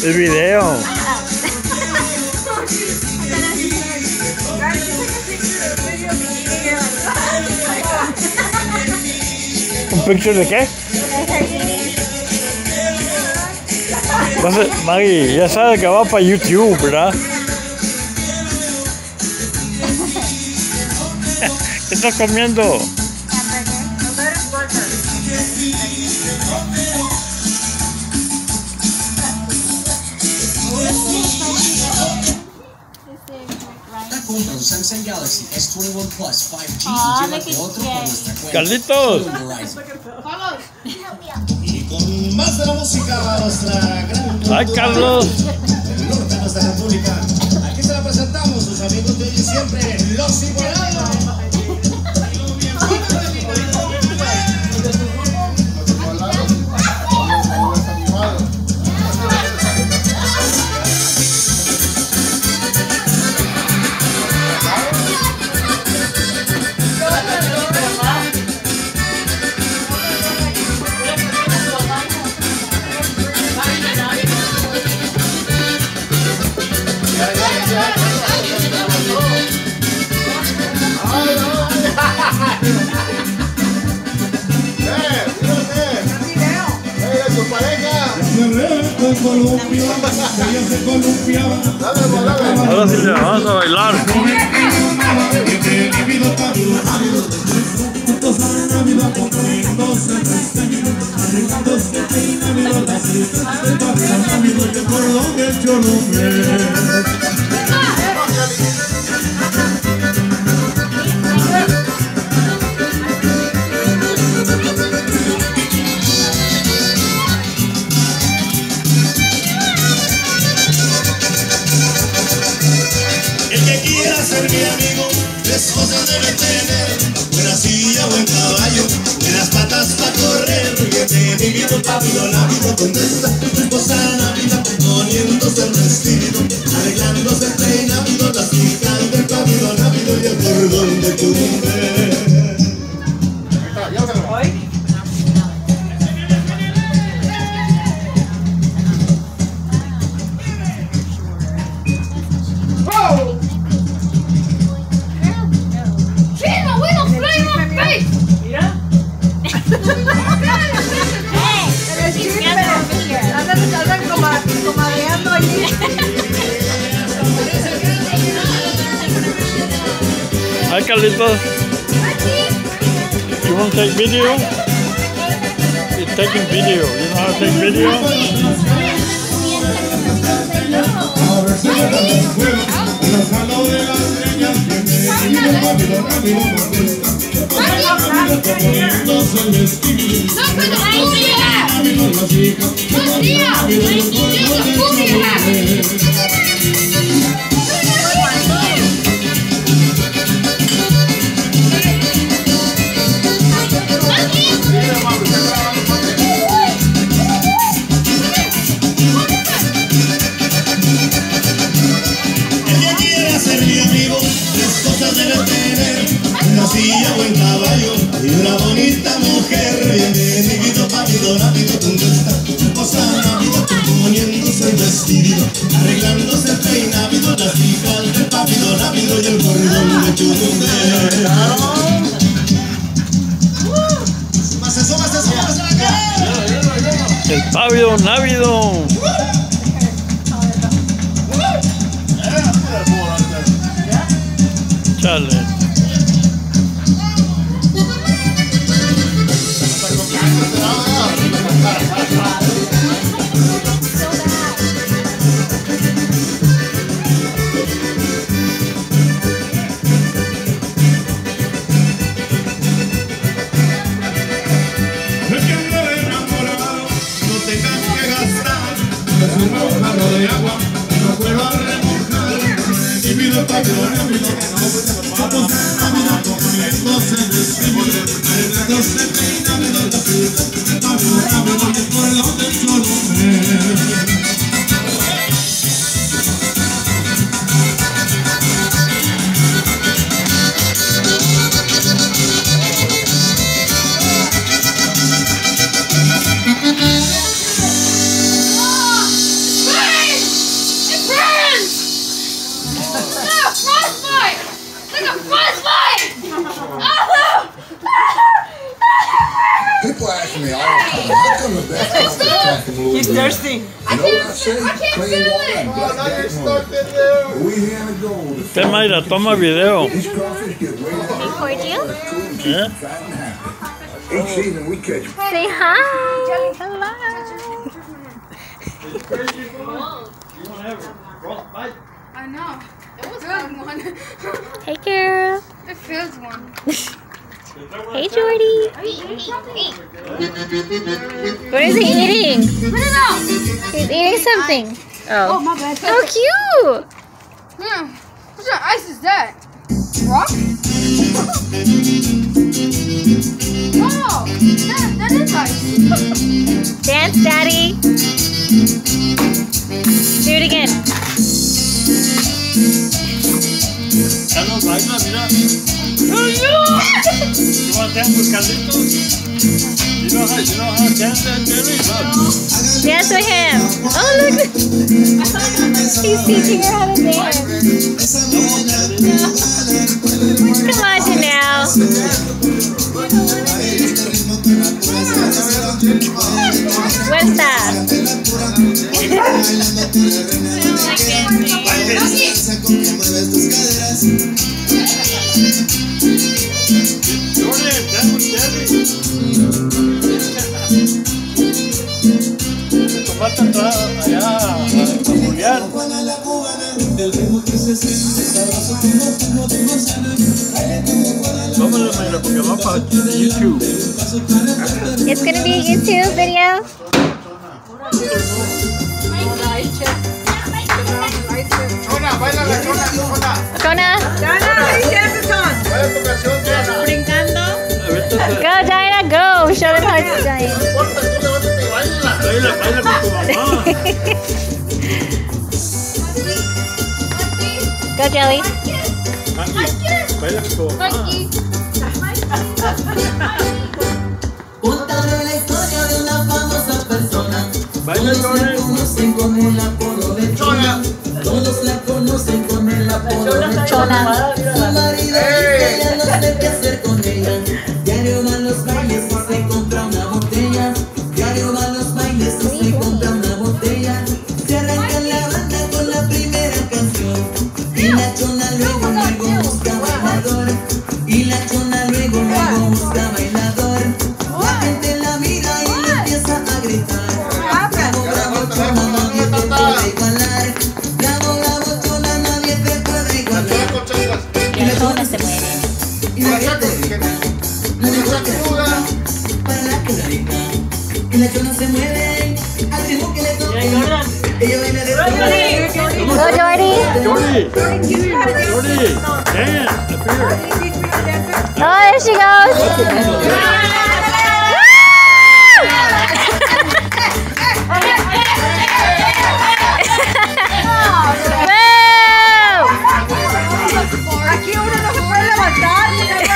El video. ¿Un picture de qué? Entonces, Maggie, ya sabes que va para YouTube, ¿verdad? ¿Qué estás comiendo? Compra un Samsung Galaxy S21 Plus 5G y llévate otro por nuestra cuenta. ¡Carlitos! Y con más de la música, nuestra gran... ¡Ay, Carlos! El norte de nuestra república. Aquí se la presentamos, sus amigos de hoy y siempre, los igualados. Ahora sí le vamos a bailar. Ser mi amigo, tres cosas debe tener: buena silla, buen caballo, buenas patas para correr. Bienvenido, Davila, Navidad, ¿dónde está tu esposa Navidad? Poniéndose el vestido, arreglándose el peinado, las hijas del Davila, Navidad y el cordón de tu mujer. Hi, Carlitos. You want to take video? You're taking video. You know how to take video? Una silla, buen caballo y una bonita mujer. Bienvenido, papido, navido, ¿dónde está tu esposa Navidad? Poniéndose el vestido, arreglándose el peinado, las hijas del papido, navido y el cordón de tu mujer. Más eso, más eso, más acá. El pávido návido. Chale. De agua, no puedo remojar. Y pido para que lo olvide. Vamos a caminar comiéndose el vestido, arreglándose el peinado, la ciudad, el pablo, y el cordón del chorro. Personally, I have done the best job of tracking Louis. He's thirsty. You know what I say? Plain water and black money. We here to go. Usted, Mayra, toma video. These crawfish get way out. Cordial? ¿Eh? Fat and happy. Each season we catch. Say hi. Hello. I know. It was good one. Hey, girl. It feels one. Hey, Jordy. What is he eating? Put it out. He's eating something. Oh, Oh, my bad. so cute. What kind of ice is that? Rock? Oh, that is ice. Dance, Daddy. Do it again. Ya no baila, mira. You want to dance with Carlitos? You know how to dance that, Jerry? Look. Dance with him. Oh, look. He's teaching her how to dance. Come on, Janelle. What's that? Jordan, dance with Jerry. Tomate atrás, allá, a Julián. Tómalo, Mayra, porque va para YouTube. It's going to be a YouTube video. Chona. Brincando. Go, Diana, go. Show them how to dance. Baila, baila con tu mamá. Go, Jelly. Baila con tu mamá. Contaré la historia de una famosa persona. Baila, Jordan. Conocen con el apodo de Chona. Todos la conocen con el apodo de Chona. Su marido dice ya no sé qué hacer con ella. Diario va a los bailes y se compra una botella. Diario va a los bailes y se compra una botella. Se arranca la banda con la primera canción. Y la Chona luego busca bailador. Y la Chona luego busca bailador. La gente la mira y le empieza a gritar. Bravo, bravo, Chona, nadie te puede igualar. Bravo, bravo, Chona, nadie te puede igualar. Y la Chona se mueve. Y la gente grita. No le gusta para la que la grita. Y la Chona se mueve al ritmo que le toca. Ella baila de todo. Go, Jordy. Jordy. Jordy. Dance. Up here. Oh, there she goes. Aquí uno no se puede levantar.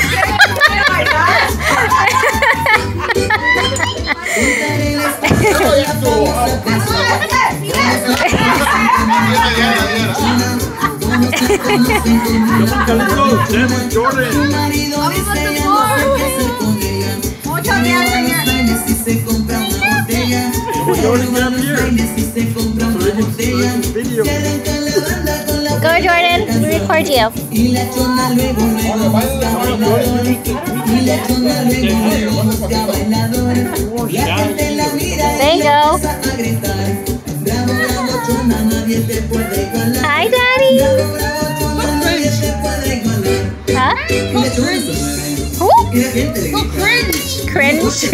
Carlitos, dance with Jordan. Su marido dice ya no sé qué hacer con ella. Diario va a los bailes y se compra una botella. Diario va a los bailes y se compra una botella. Se arranca la banda con la Go, Jordan. We record you. y la Chona luego busca bailador. Y la Chona luego busca bailador. La gente la mira There y you le go. empieza a gritar. Bravo, bravo, Chona, nadie te puede igualar. Hi, Daddy. Bravo, bravo, Chona, nadie te puede igualar. Huh? Y la Chona se mueve. Who? Y la gente le grita. Cringe.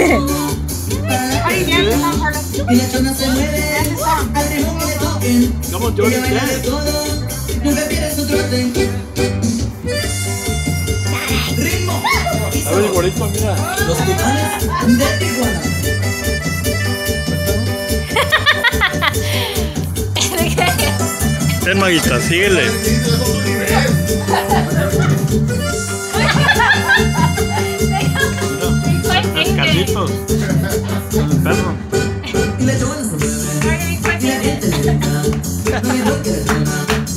Y la Chona se mueve al ritmo que le toquen. Come on, Ella Jordan, baila de dance. todo, nunca pierde su trote. Ritmo. A ver, igualito, mira. Los tucanes de Tijuana. Ten, Maguita, síguele. Carlitos. El perro. Y la Chona se mueve. Y la gente le grita. No le toque la Chona.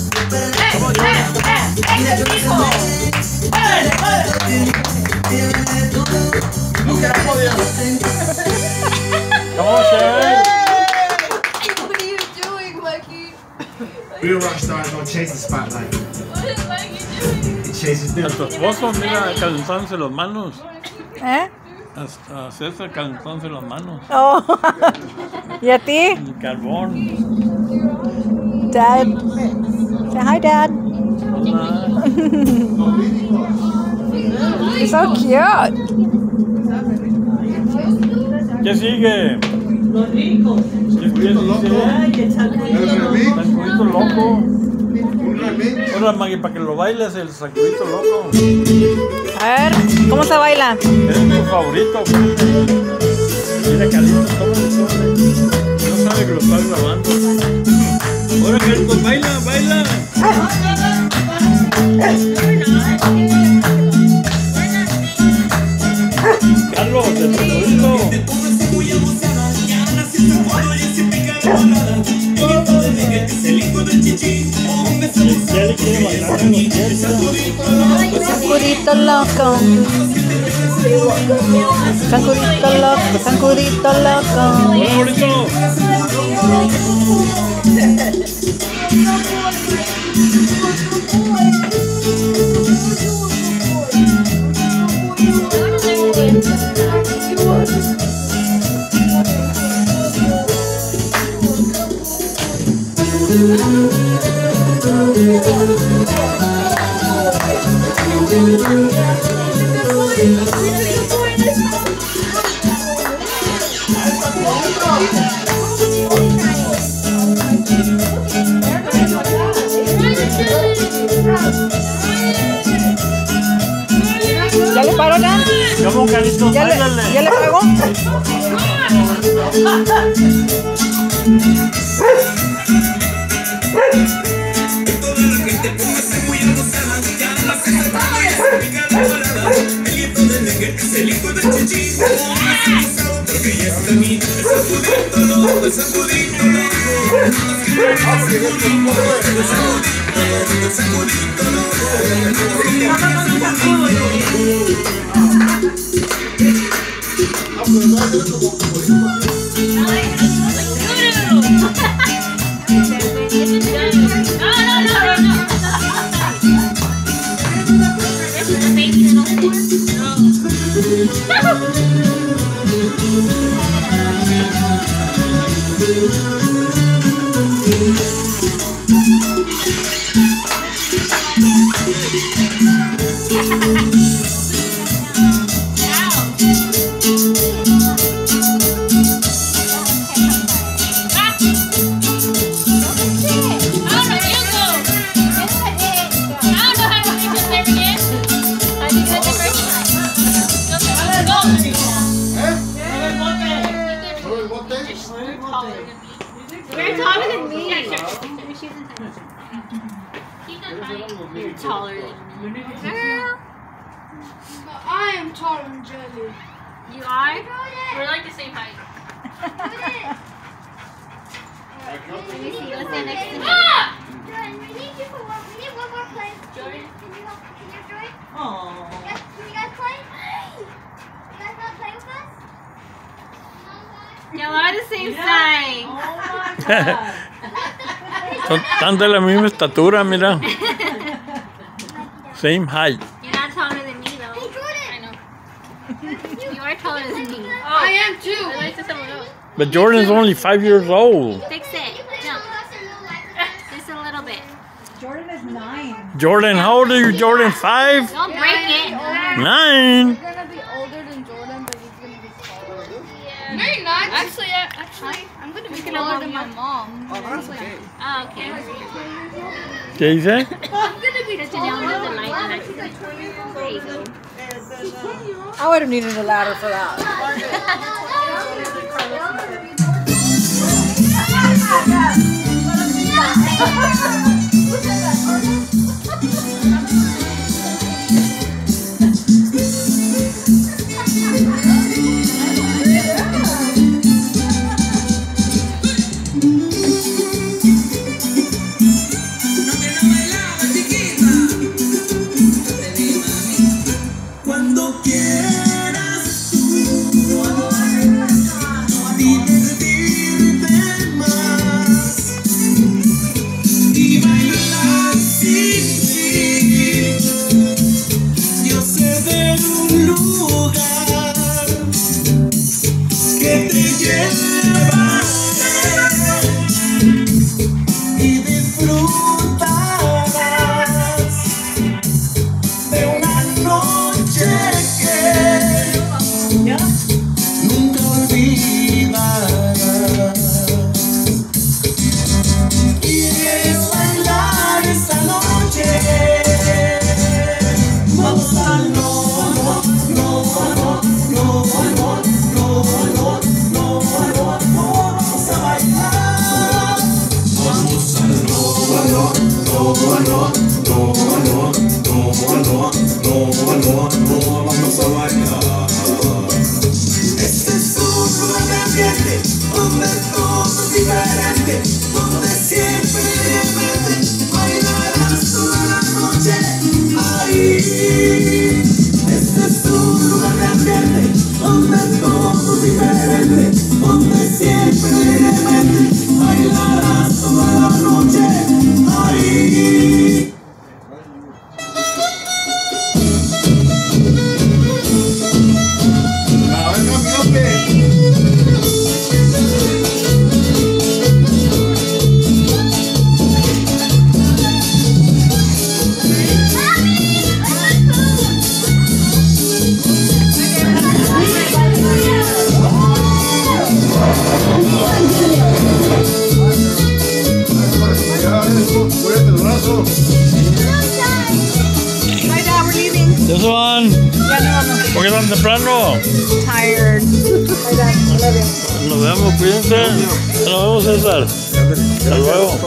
Y la Chona se mueve. Ella baila de todo, nunca pierde su trote. Shane. What are you doing, Mikey? Real rock stars don't chase the spotlight. What is Mikey doing? It chases A them. tu esposo, mira, calentándose las manos. ¿Eh? A César calentándose las manos. Oh. ¿Y a ti? El carbón. Dad. Say hi, Dad. Hola. You're so cute. ¿Qué sigue? ¿Qué sigue? Sacudito loco. Hola, Maggie, para que lo bailes el sacudito loco. A ver, ¿cómo se baila? Es tu favorito. Mira, Carlitos, tómale. No sabe que lo estás grabando. Ahora, Carlitos, baila, baila. Carlos, el sacudito. Ya le quiere bailar en los pies. Sacudito loco. Sacudito loco, sacudito loco. Hola, bonito. ¿Ya le paró, Dan? ¿Cómo, Carlitos? ¿Ya Báilale. le pagó? You're taller than me. You're taller than me. Girl. I am taller than Jelly. You are? We're like the same height. Let me see. Let's stand next to me. Jordan, we need one more play. Jordan? Can you join? Oh. Yes, can you guys play? You guys want to play with us? Y'all are the same size. Están de la misma estatura, mira. Same height. You're not taller than me, though. Hey, Jordan. I know. You are taller than me. I am too. I like to someone else. But Jordan's only 5 years old. Fix it. Jump. Just a little bit. Jordan is 9. Jordan, how old are you, Jordan? 5? Don't break it. 9? You're gonna be older than Jordan, but he's gonna be taller. Yeah. No, you're not. Actually, I'm gonna be taller than my mom. Oh, okay. ¿Qué dice? I'm gonna be taller than the light. I'm actually like 20 years old. There you go. I would have needed a ladder for that. Cuando quieras tú, no ¿Ya se van? Ya no vamos. ¿Por qué tan temprano? Tired. Nos vemos, cuídense. Nos vemos, César. Hasta luego.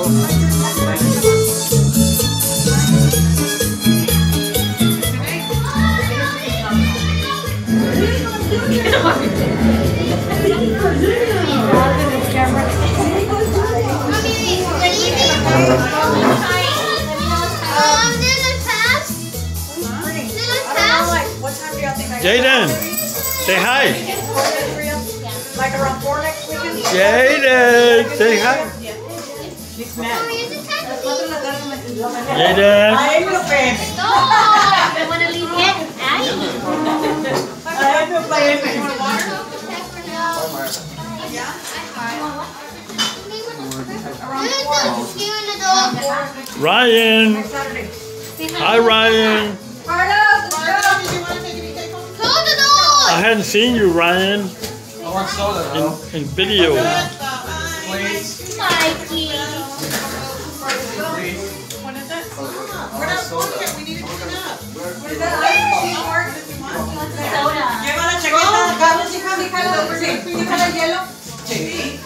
Jaden, say hi. Like around 4 next weekend? Jaden, say hi. She's mad. Jaden. Ay, me lo PM. I want to leave it. Ay, me lo PM. Ryan. Hi, Ryan. I hadn't seen you, Ryan, I want soda. in video. Please. Mikey. What is it? We're not going yet. We need to clean up. Soda. Lleva la chaqueta, Carlos, déjala el hielo. Sí.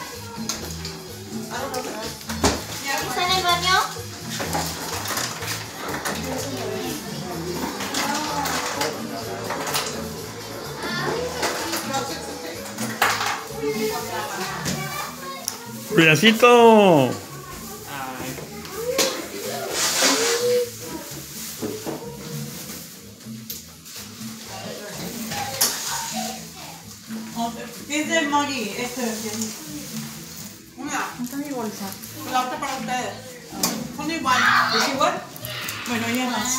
¿Está en el baño? Juliancito. Es de Maggie, Una. ¿Dónde mi bolsa? La otra para ustedes. Son igual. ¿Es igual? Bueno, ya más.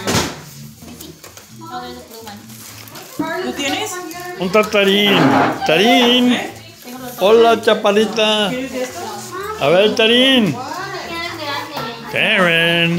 Oh, there's a blue one. ¿Lo tienes? Un Tarín. Tarín. Hola, chaparrita. ¿Quieres de esto? A ver, Tarín. Karen.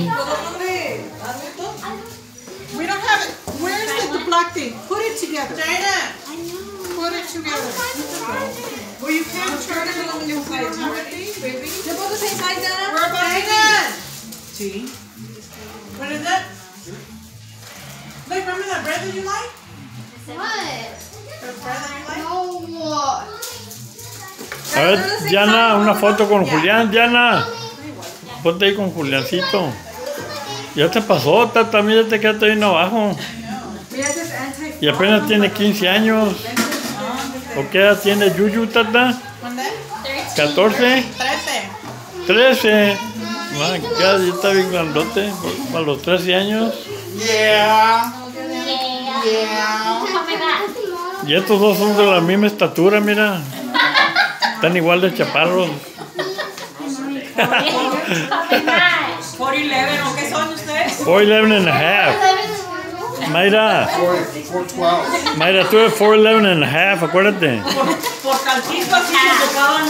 We don't have it. Where's the black thing? Put it together. Dana. Put it together. Well, you can't turn it on the side. Baby. ¿Le puedo hacer inside, Dana? We're about to Sí. What is that? Like, remember that bread that you like? The bread that you like? A ver, Diana, una foto con Julián. Diana. Ponte ahí con Juliancito. Ya te pasó, Tata. Mira, te quedaste bien abajo. Y apenas tiene 15 años. ¿O qué edad tiene Yuyu, Tata? ¿Dónde? 14. 13. 13. My God, ya está bien grandote. A los 13 años. Yeah. Yeah. Come back. Y estos dos son de la misma estatura, mira. Están igual de chaparros. 4'11", ¿o qué son ustedes? 4'11 and a half. Mayra, 4'12". Mayra, tú eres 4'11 and a half, acuérdate. Por tantito así se tocaban.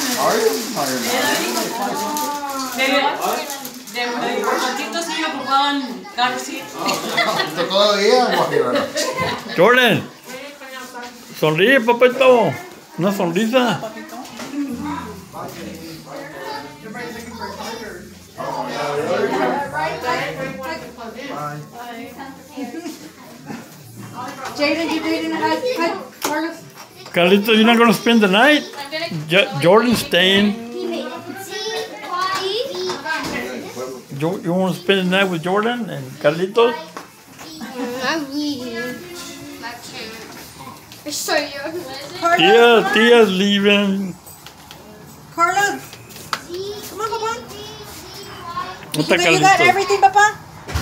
Por tantito así me ocupaban car seat. Todavía, imagínate. Jordan, sonríe, papito. Una sonrisa. Jaden, you didn't have Carlos. Carlitos, you're not going to spend the night? Jordan's staying. You want to spend the night with Jordan and Carlitos? I'm leaving. I saw you. Tia's leaving. Carlos, Come on, Papa. ¿Dónde está you got Carlitos? everything, Papa?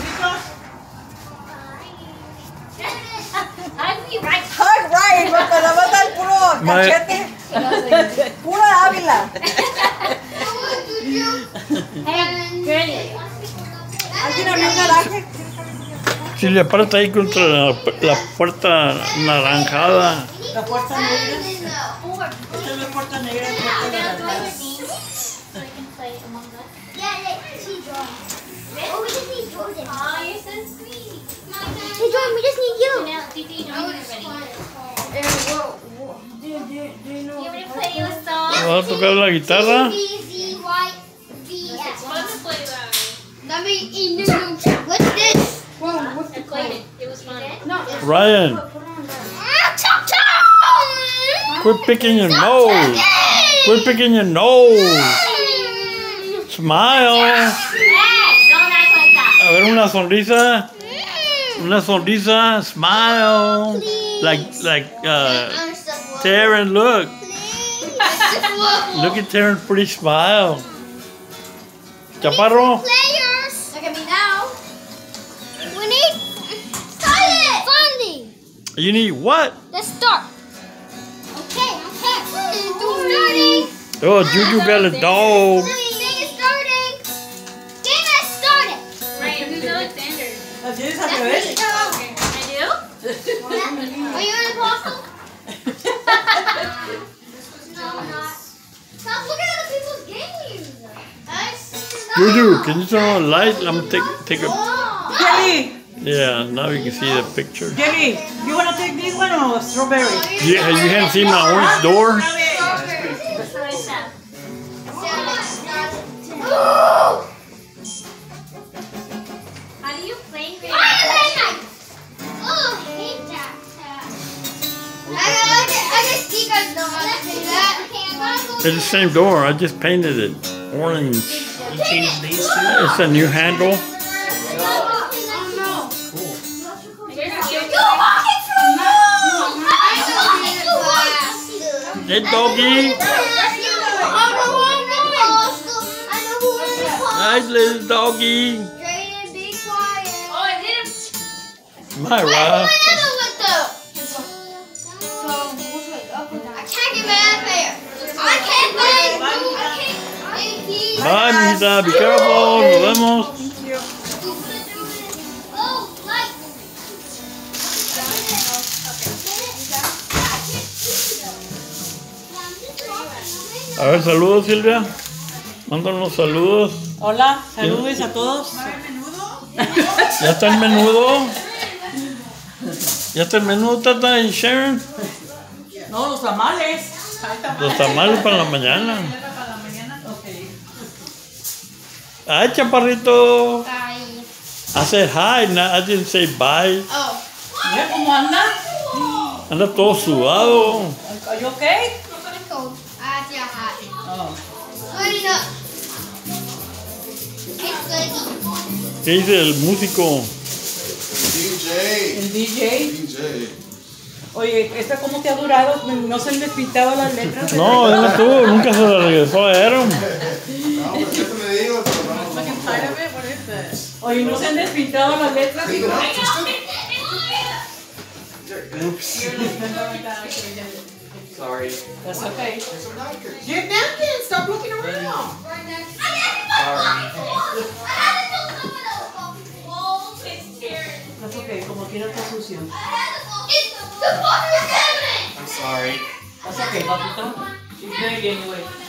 I'd be right. Hug Ryan, Papa, la bata el puro cachete. Puro Davila. Hey, girly. ¿Alguien abrió un garaje? Si le aparta ahí contra la puerta naranjada. La puerta negra. Esta es la puerta negra, la puerta naranjada. So you can play among us. Yeah, she's Jordan. Oh, we just need Jordan. Oh, you're so sweet. Hey, Jordan, we just need you. Now, Titi, you know when you're ready. Do you know? You want me to play you a song? ¿Vas a tocar la guitarra? It's fun to play that. Let me in the room. What's this? I played it. It was fun. No, Ryan, quit picking your nose. Quit picking your nose. Smile. A ver, una sonrisa. Una sonrisa. Smile. Like Taryn, look. Look at Taryn's pretty smile. Chaparro. Players. Look at me now. We need funding. You need what? Let's start. Okay. Starting. Oh, Juju got a dog. Thing is starting. Game has started. Right, who's Alexander? ¿Tienes al revés? I do? Are you an apostle? No, I'm not. Stop looking at other people's games. Juju, can you turn on the light? I'm gonna take a. Kelly, Yeah, now you can see the picture. Kelly, you want to take this one or strawberry? Yeah, you haven't seen my orange door? How do you play Oh, I hate that. I just see guys don't want to do that. It's the same door. I just painted it orange. You changed these two? It's a new handle. Hey, doggy. Nice little doggy. My Rob. Bye, Misa. Be careful. Nos vemos. A ver, saludos, Silvia. Mándanos saludos. Hola, saludos a todos. ¿Ya está el menudo? ¿Ya está el menudo, Tata y Sharon? No, los tamales. Los tamales para la mañana. Ay, chaparrito. I said hi, I didn't say bye. Mira cómo anda. Anda todo sudado. Are you okay? ¿Qué dice el músico? El DJ. Oye, ¿esta cómo te ha durado? ¿No se han despintado las letras? No, dime tú, nunca se la regresó a Aaron. Oye, ¿no se han despintado las letras? Sorry. That's okay. Get napkins. Stop looking around. That's okay. Como quiera está sucio. I'm sorry. That's okay, papito. She's ready anyway.